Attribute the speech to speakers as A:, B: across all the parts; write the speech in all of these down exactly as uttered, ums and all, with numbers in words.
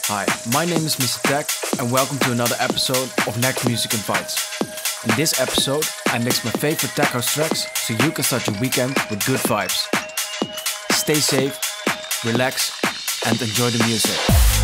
A: Hi, my name is mister Tech and welcome to another episode of Next Music Invites. In this episode, I mix my favorite tech house tracks so you can start your weekend with good vibes. Stay safe, relax, and enjoy the music.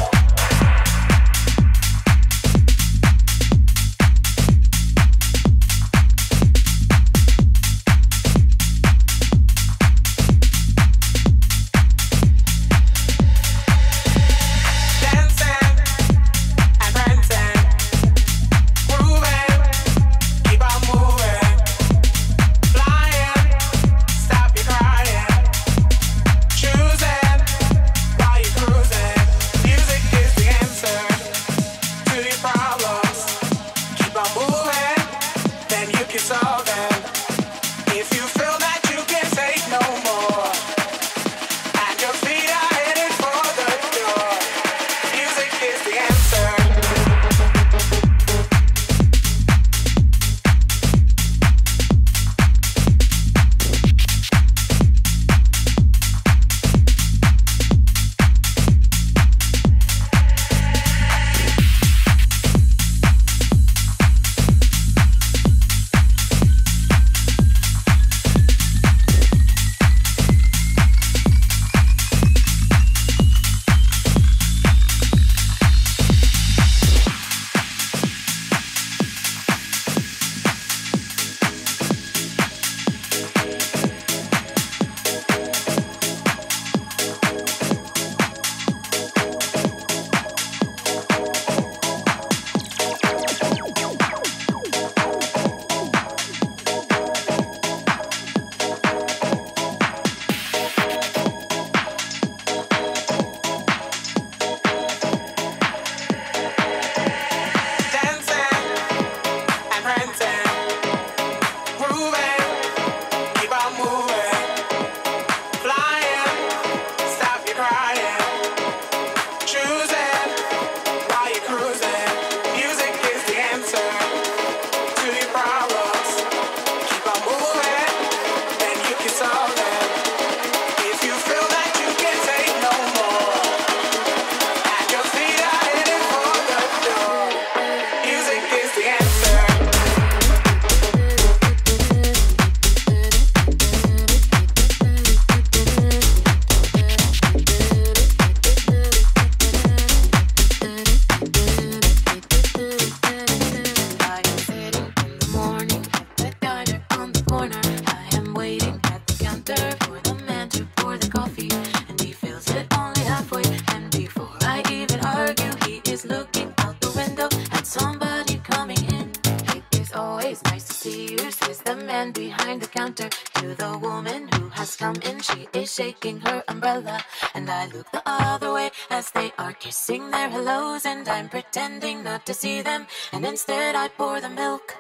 B: Shaking her umbrella, and I look the other way as they are kissing their hellos, and I'm pretending not to see them, and instead I pour the milk.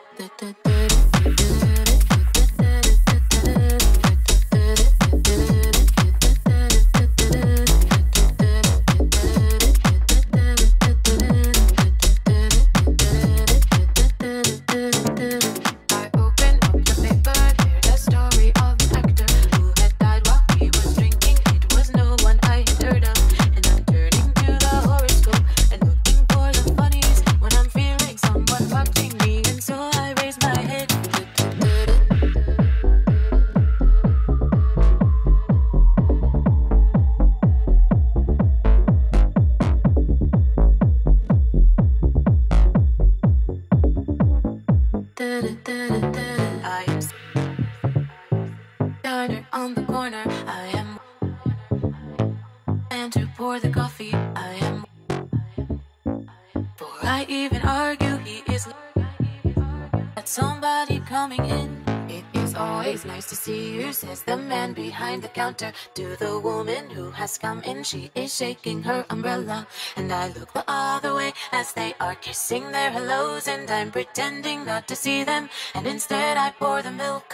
B: Says the man behind the counter to the woman who has come in. She is shaking her umbrella, and I look the other way as they are kissing their hellos, and I'm pretending not to see them, and instead I pour the milk.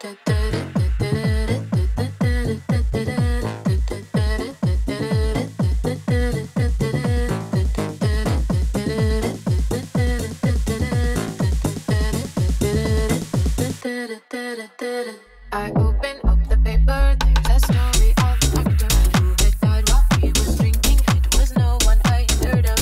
B: I open up the paper, there's a story of an actor who had died while he was drinking. It was no one I had heard of,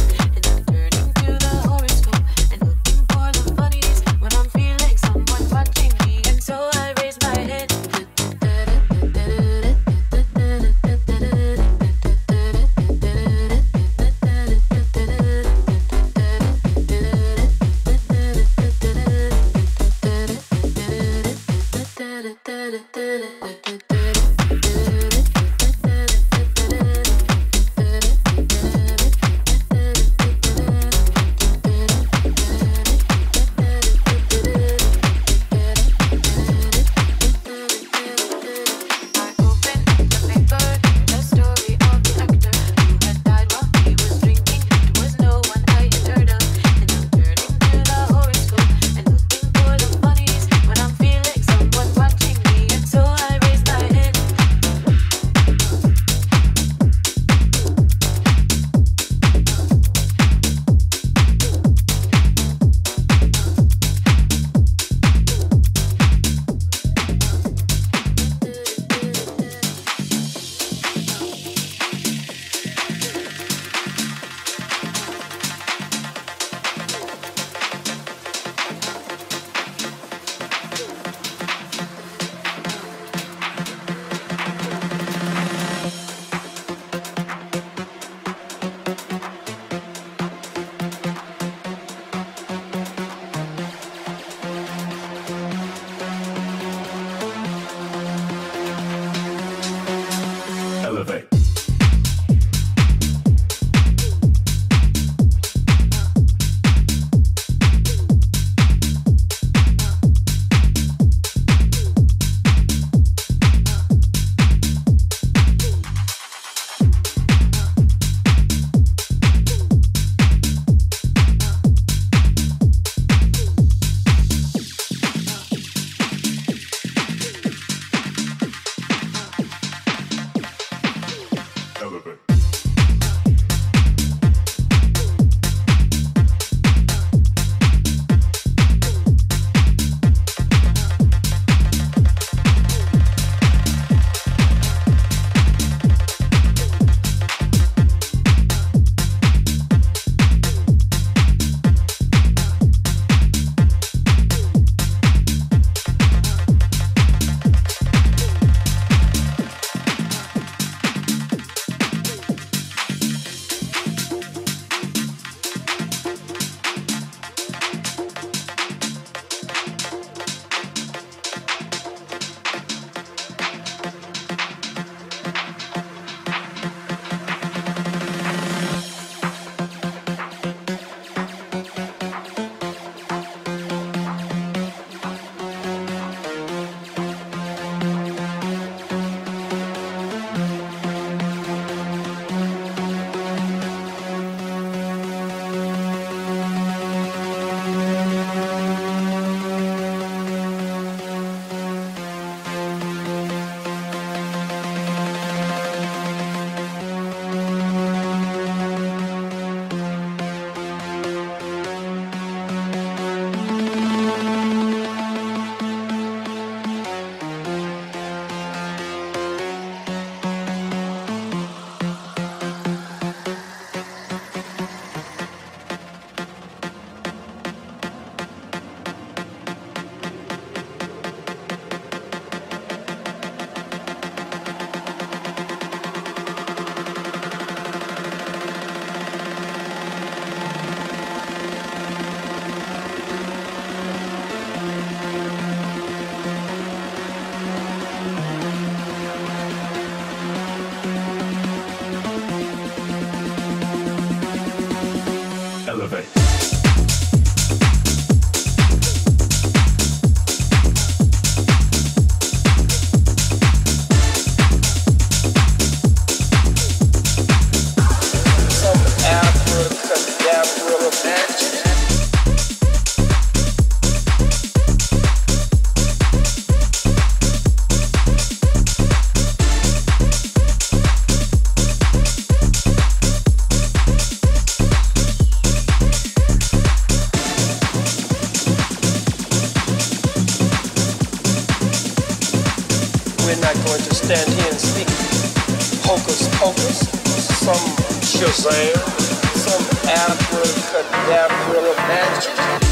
C: some Shazam, some abracadabra magic.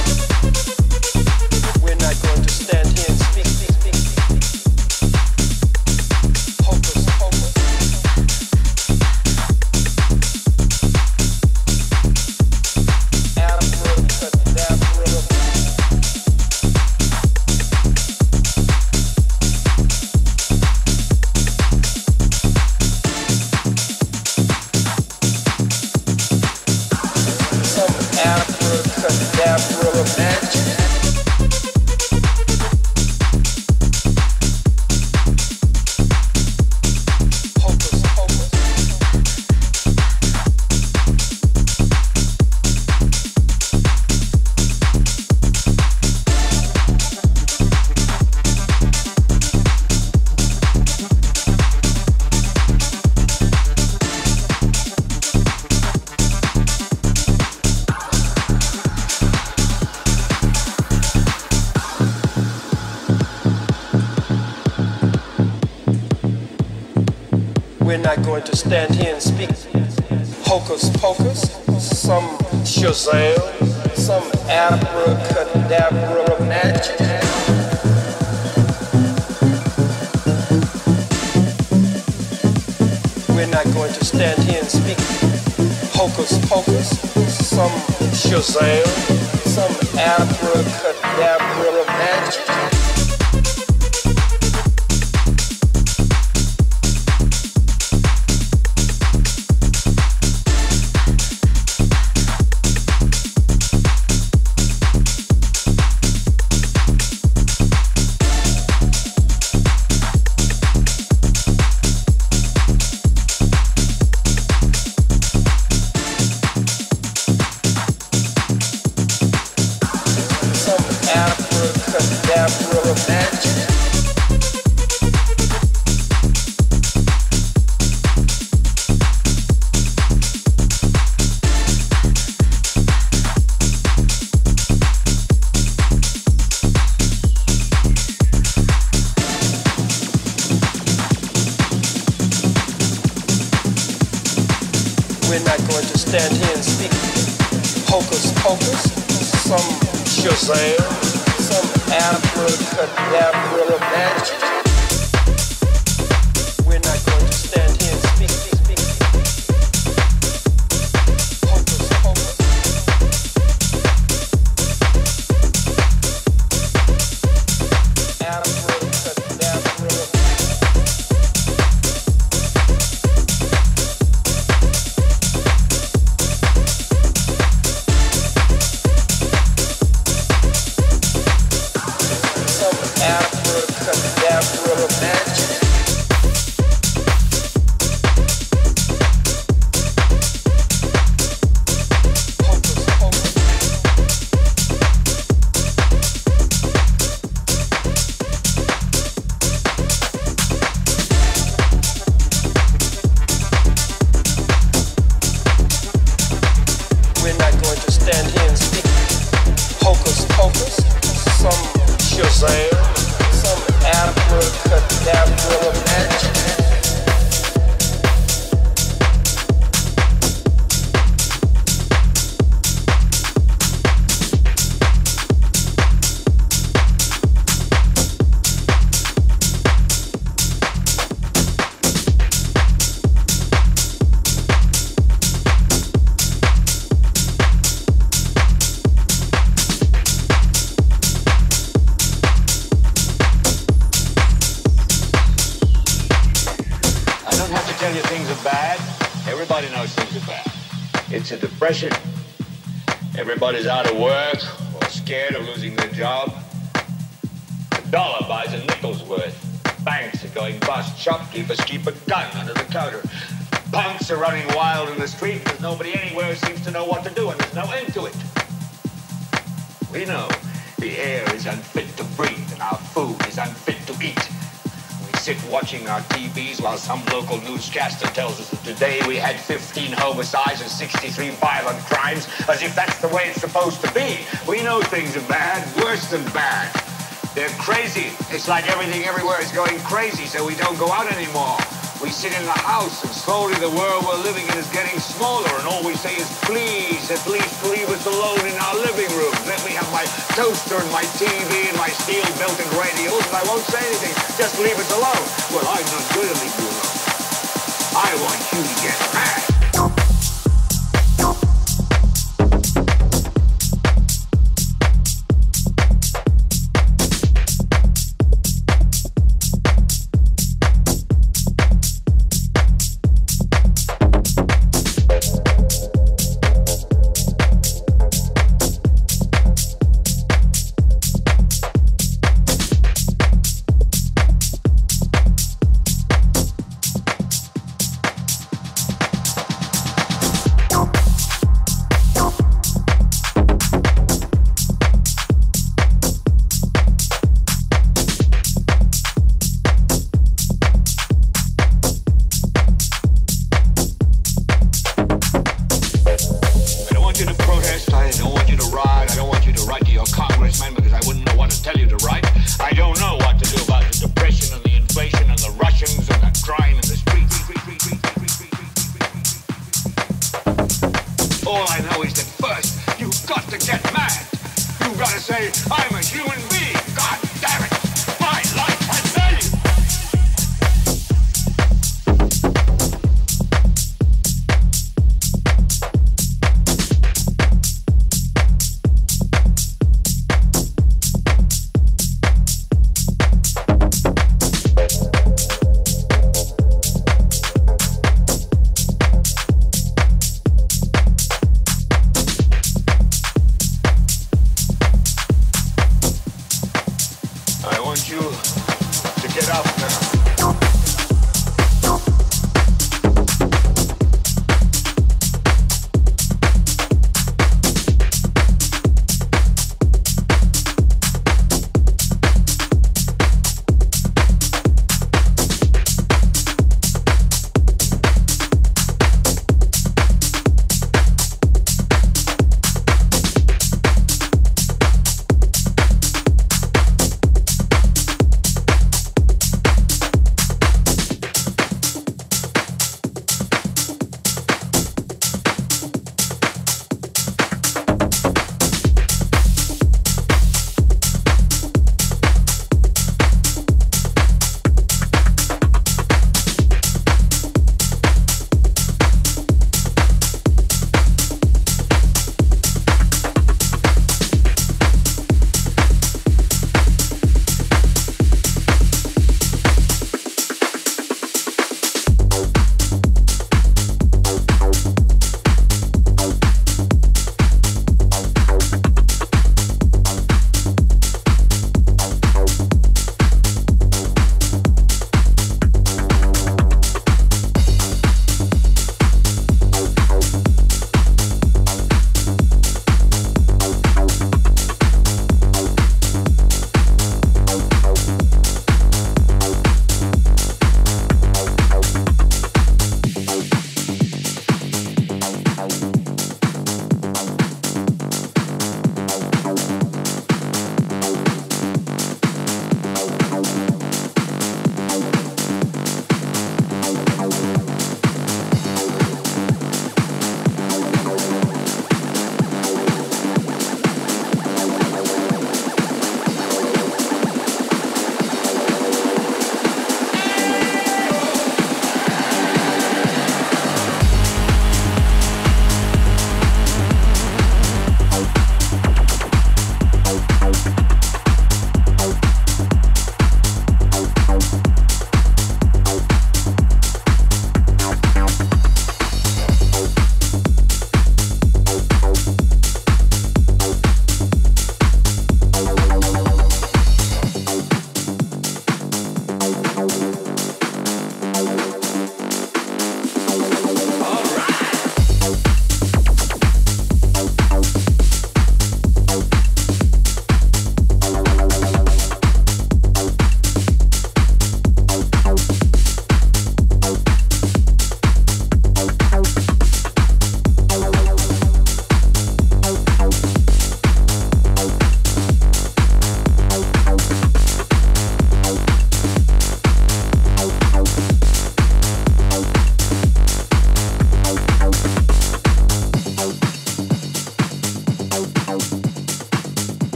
C: We're not going to stand here and speak, speak, speak, speak, speak. Hocus pocus. Abracadabra. Abracadabra magic. Hocus pocus. We're not going to stand here and speak hocus pocus, some Shazam, some abracadabra magic. We're not going to stand here and speak hocus pocus, some Shazam, some abracadabra magic. Abracadabra magic. We're not going to stand here and speak hocus pocus, some Shazam, some abracadabra magic. We're not going to stand here and speak, speak, speak, speak. Hocus pocus. Abracadabra. Abracadabra magic. Hocus pocus. We're not going to stand here and speak hocus pocus, some Shazam, some abracadabra magic.
D: Everybody knows things are bad. It's a depression. Everybody's out of work or scared of losing their job. A dollar buys a nickel's worth. Banks are going bust. Shopkeepers keep a gun under the counter. Punks are running wild in the street because nobody anywhere seems to know what to do and there's no end to it. We know the air is unfit to breathe and our food is unfit to eat. Sit watching our T Vs while some local newscaster tells us that today we had fifteen homicides and sixty-three violent crimes, as if that's the way it's supposed to be. We know things are bad, worse than bad. They're crazy. It's like everything everywhere is going crazy, so we don't go out anymore. We sit in the house and slowly the world we're living in is getting smaller and all we say is please, at least leave us alone in our living room. Let me have my toaster and my T V and my steel-belted radios and I won't say anything. Just leave us alone. Well, I'm not going to leave you alone. I want you to get mad.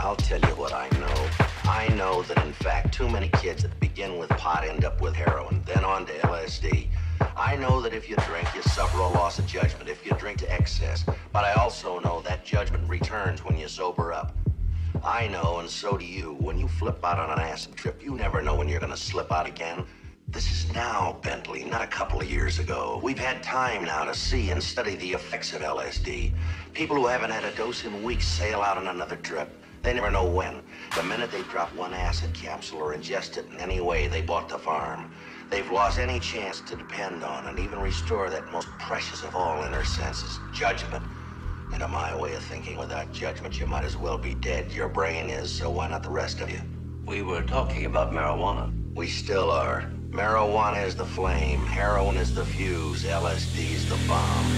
E: I'll tell you what I know. I know that, in fact, too many kids that begin with pot end up with heroin, then on to L S D. I know that if you drink, you suffer a loss of judgment if you drink to excess. But I also know that judgment returns when you sober up. I know, and so do you, when you flip out on an acid trip, you never know when you're gonna slip out again. This is now, Bentley, not a couple of years ago. We've had time now to see and study the effects of L S D. People who haven't had a dose in weeks sail out on another trip. They never know when. The minute they drop one acid capsule or ingest it in any way they bought the farm, they've lost any chance to depend on and even restore that most precious of all inner senses, judgment. And to my way of thinking, without judgment, you might as well be dead. Your brain is, so why not the rest of you?
F: We were talking about marijuana.
E: We still are. Marijuana is the flame, heroin is the fuse, L S D is the bomb.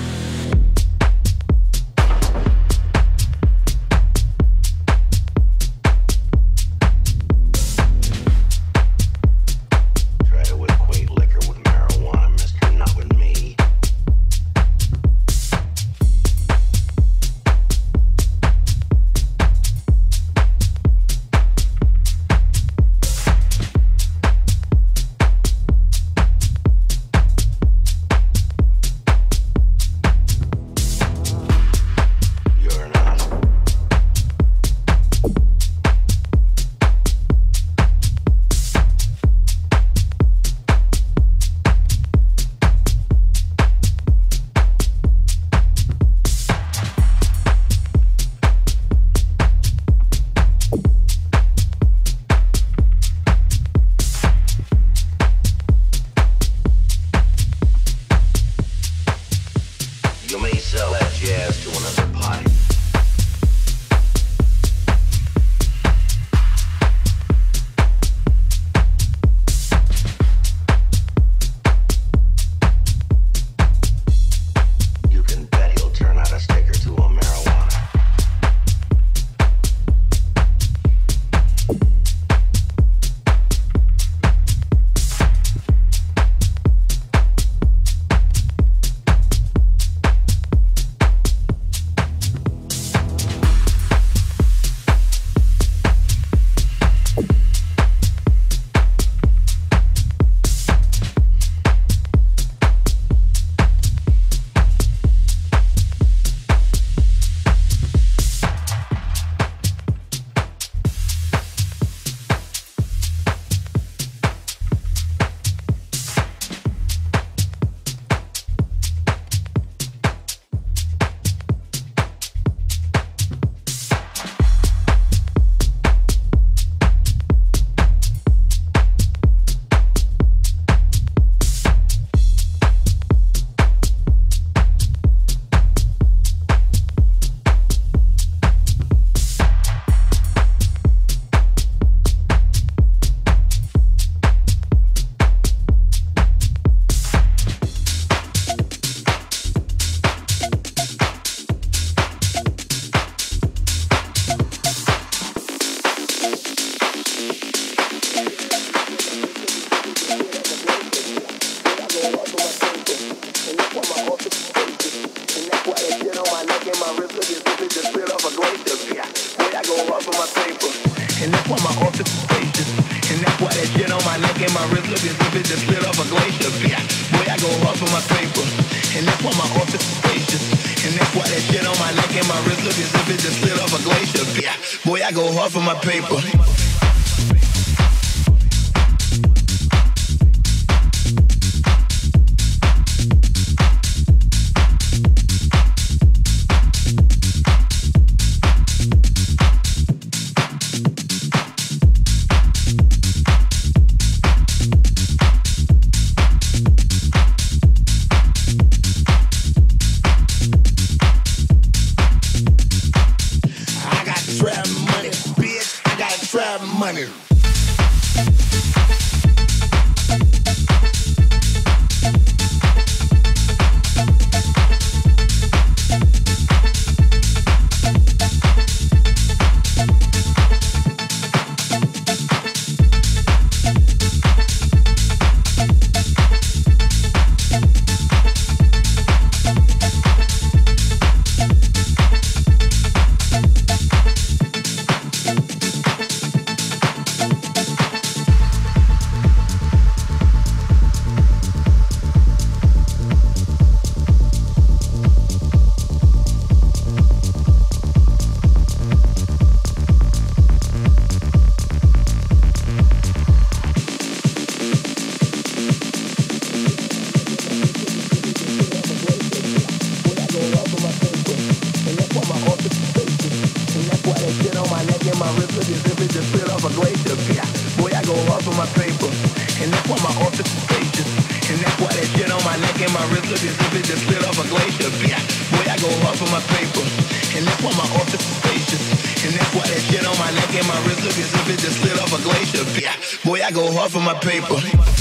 G: look as if it just slid off a glacier. Yeah, boy, I go hard for my paper, and that's why my office is spacious. And that's why that shit on my neck and my wrist look as if it just slid off a glacier. Yeah, boy, I go hard for my paper, and that's why my office is spacious. And that's why that shit on my neck and my wrist look as if it just slid off a glacier. Yeah, boy, I go hard for my paper.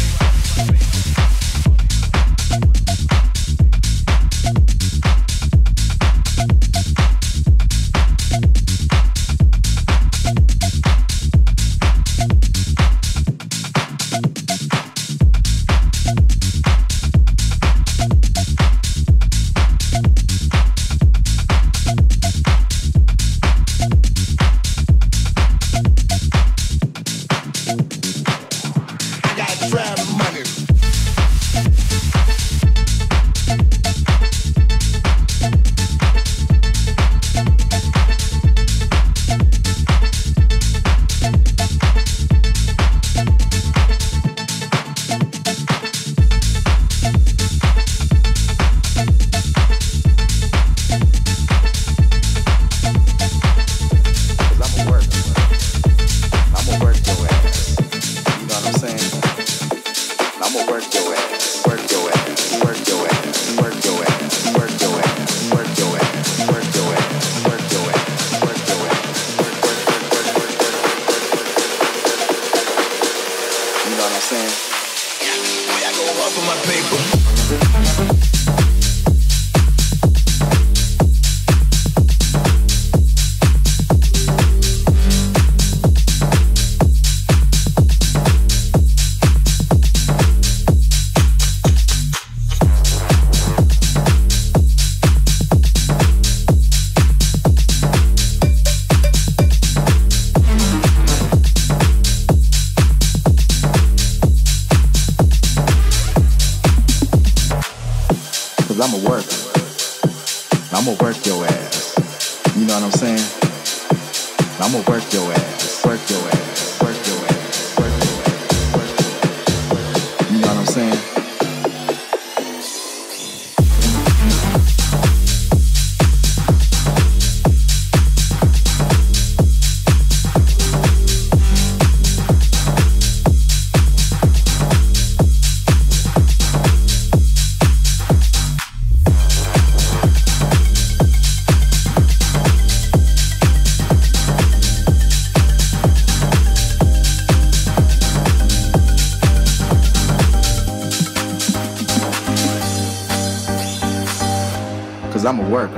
H: I'ma work.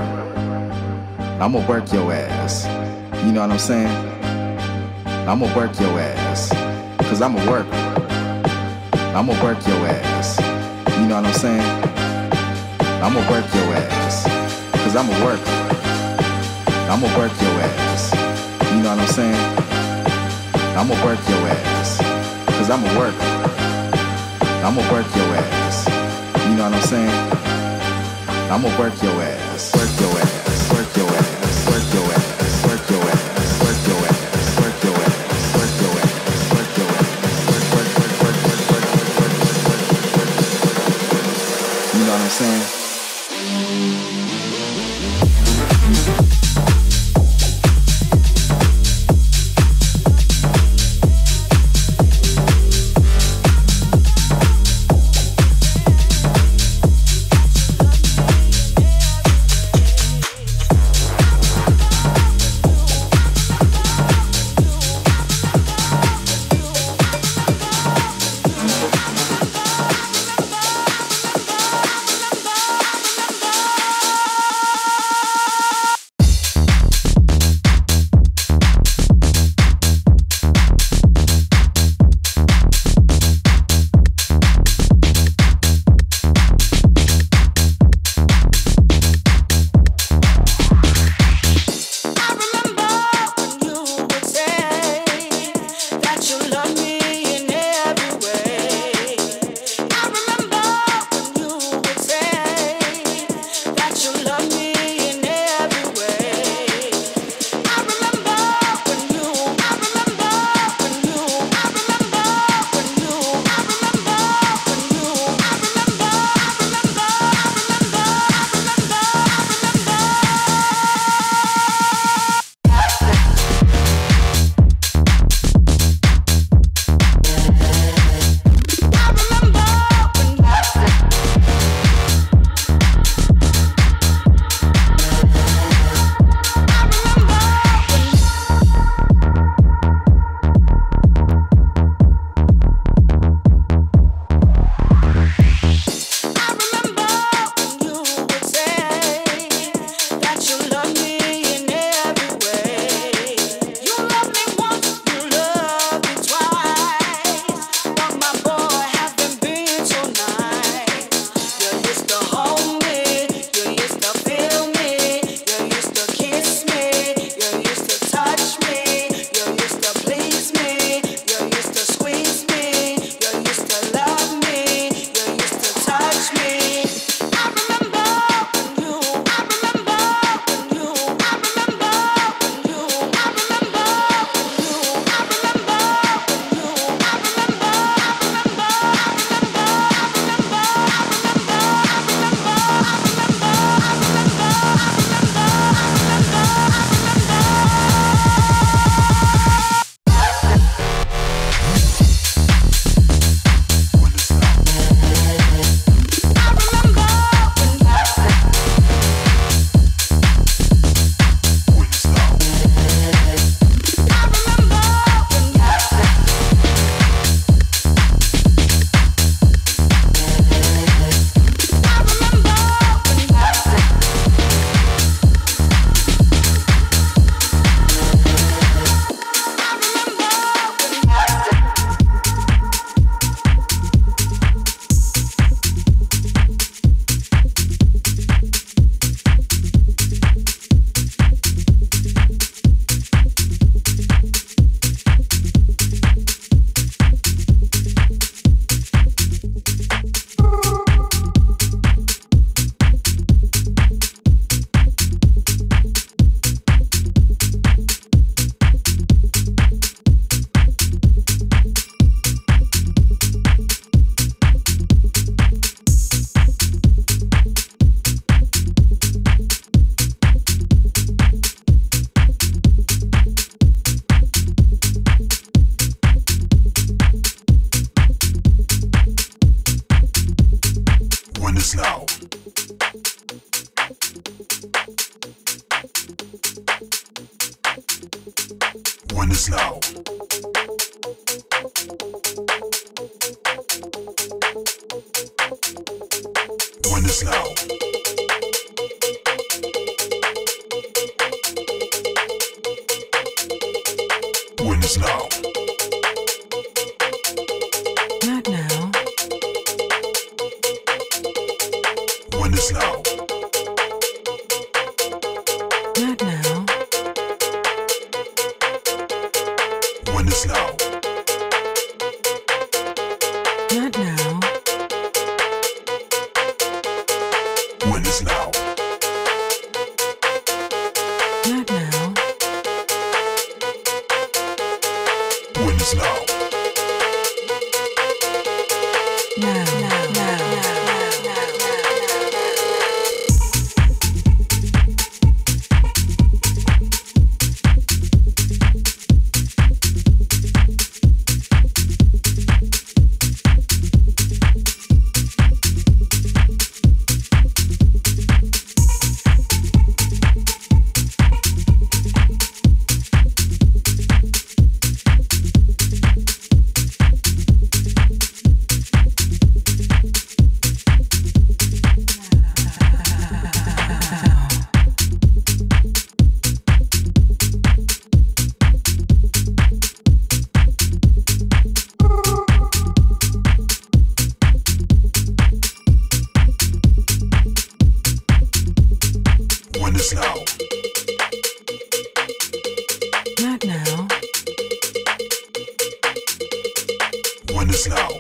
H: I'ma work your ass. You know what I'm saying? I'ma work your ass. Cause I'ma work. I'ma work your ass. You know what I'm saying? I'ma work your ass. Cause I'ma work. I'ma work your ass. You know what I'm saying? I'ma work your ass. Cause I'ma work. I'ma work your ass. You know what I'm saying? I'ma work your ass, work your ass, work your ass, work your ass, work your ass, work your ass, work your ass, work your ass, work your ass, work, work, work, work, work, work, work, work. You know what I'm saying?
I: is now. When is now. When is now.
B: Not now.
I: When is now.
B: Not now.
I: When is now.
B: Not now.
I: When is now.
B: Not now.
I: When is now.
B: Now, now, now, now.
I: When is now.
B: Not now.
I: When is now.